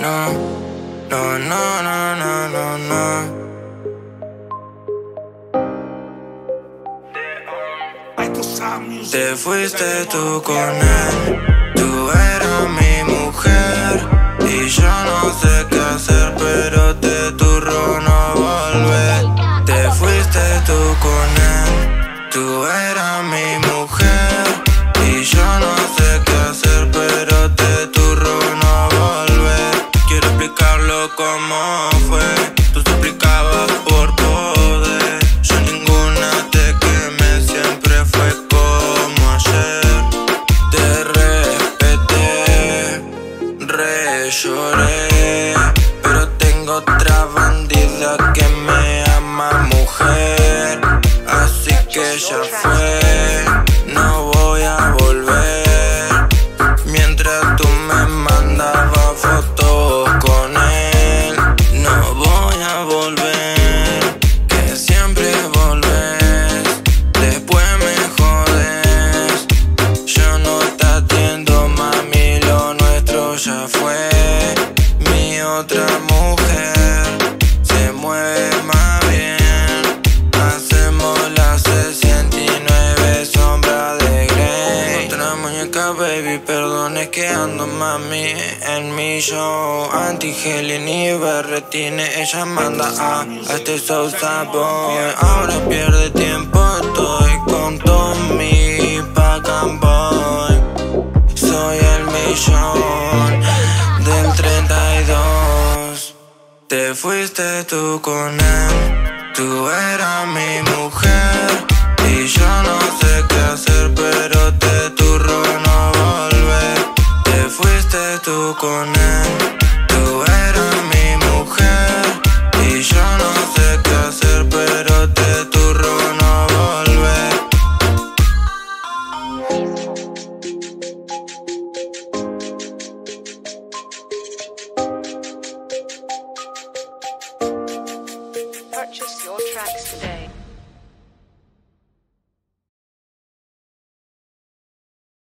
no, no, no, no, no, no, no. Te fuiste tú con él, tú eras mi mujer y yo no sé qué hacer, pero te turro no volver. Te fuiste tú con él, tú eras mi mujer y yo no sé qué hacer, pero te turro no volver. Quiero explicarlo como fue, tú suplicabas por poder, yo ninguna te quemé, siempre fue como ayer. Te respeté, re lloré, pero tengo otra bandida que me ama, mujer, así que ya fue, no voy a volver. Mientras tú me mandabas fotos con él, no voy a volver, que siempre volves, después me jodes. Yo no te atiendo, mami, lo nuestro ya fue. Mi otra mujer se mueve más bien, hacemos la 69 sombra de Grey. Otra muñeca, baby, perdón, es que ando, mami, en mi show. Anti-Gel ni berretines, ella manda a este Sousa Boy. Ahora pierde tiempo, estoy con Tommy Pacan Boy. Soy el millón del 32. Te fuiste tú con él, tú eras mi mujer y yo no sé qué hacer, pero te turro no volver. Te fuiste tú con él, tú eras mi mujer y yo no sé qué hacer, pero te turro no volver. Purchase your tracks today.